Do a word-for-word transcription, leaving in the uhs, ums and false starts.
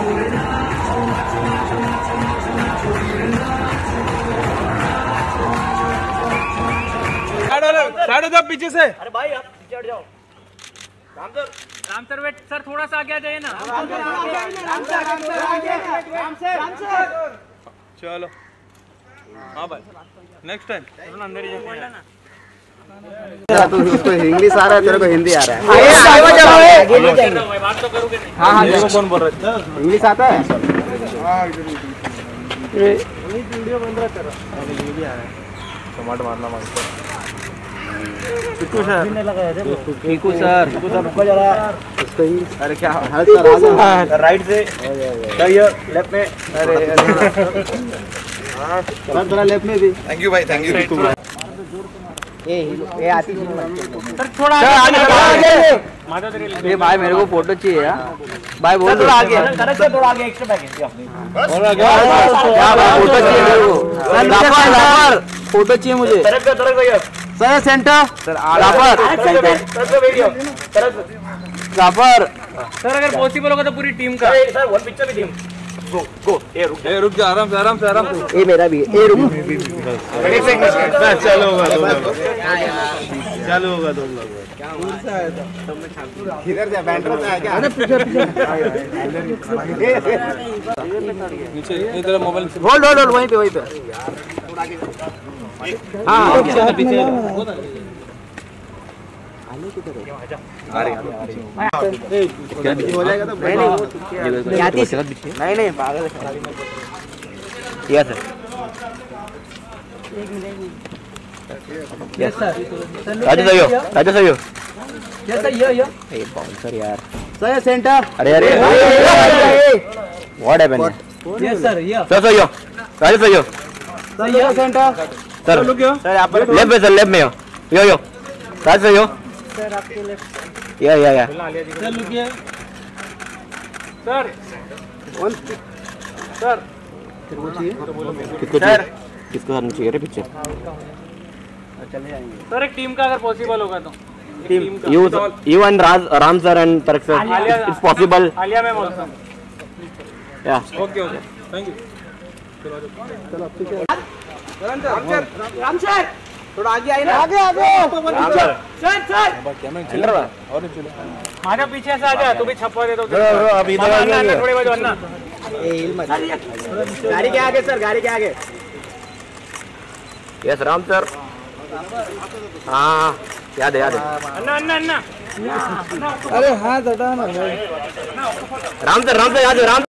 Side हो जाओ पीछे से। अरे भाई आप पीछे हट जाओ। Ram sir, Ram sir wait sir, थोड़ा सा आगे आ जाइए ना। Ram sir, Ram sir, Ram sir, Ram sir, Ram sir. चलो हाँ भाई, नेक्स्ट टाइम अंदर ही जाइए ना। तू उसको इंग्लिश आ रहा है, तेरे को हिंदी आ रहा है। बात तो करोगे नहीं। हाँ हाँ, मेरे को कौन बोल रहा है? इंग्लिश आता है। वीडियो बंद रहा तेरा। ये भी आ रहा है, टमाटर मारना मांगते हैं। Piku sir, Piku sir, Piku sir रुको जरा। उसको ही अरे क्या हर तरह से राइट से लेफ्ट में। अरे सर थोड़ा लेफ्ट में भी। थैंक यू भाई, थैंक यू। ये ये आती है सर थोड़ा आगे। ये भाई मेरे को फोटो चाहिए यार। भाई बोल थोड़ा आगे, करेक्ट है, थोड़ा आगे एक्स्ट्रा पैकेज। क्या भाई फोटो चाहिए मेरे को। सर लापर फोटो चाहिए मुझे। तरफ का तरफ भैया। सर सेंटर सर लापर तरफ का वीडियो तरफ। लापर सर अगर पॉसिबल होगा तो पूरी टीम का। सर वन पिक्चर भी टीम। गो गो ए रुक ए रुक जा, आराम से आराम से आराम से। ये मेरा भी है। ये रुक बस चलो होगा दो लोग, चालू होगा दो लोग। किधर जा बैंटर से आ क्या? अरे पीछे नीचे इधर मोबाइल से होल्ड होल्ड होल्ड वहीं पे वहीं पे। हाँ पीछे पीछे हो जाएगा तो नहीं नहीं नहीं पागल है। Yes sir, yes sir. Raju सही हो, राजू सही हो। यस सर, यो यो ये बाउंसर यार। Sir centre. अरे अरे what happened? Yes sir, yo sir सही हो, राजू सही हो। Sir yo centre. Sir sir आप लेफ्ट में, सर लेफ्ट में हो। यो यो राजू सही हो। सर आपके लेफ्ट। या या या सर लुकिए सर। सर किसको चाहिए? किसको करना चाहिए रे पीछे? सर एक टीम का अगर पॉसिबल होगा तो। Team you you and Raj Ram sir and Tarak sir, it's possible. Alia ma'am also. Yeah okay okay, thank you. Ram sir थोड़ा आगे आइए ना। आगे आगे सर सर और नहीं चलो, आजा पीछे से आजा। तू भी छपवा दे दो। अभी इधर आ जाएंगे। थोड़ी बाजू अन्ना। गाड़ी के आगे सर, गाड़ी के आगे। Yes Ram sir. हाँ याद है याद है। अन्ना अन्ना अन्ना। अरे हाँ हटा ना राम सर, राम सर याद है राम।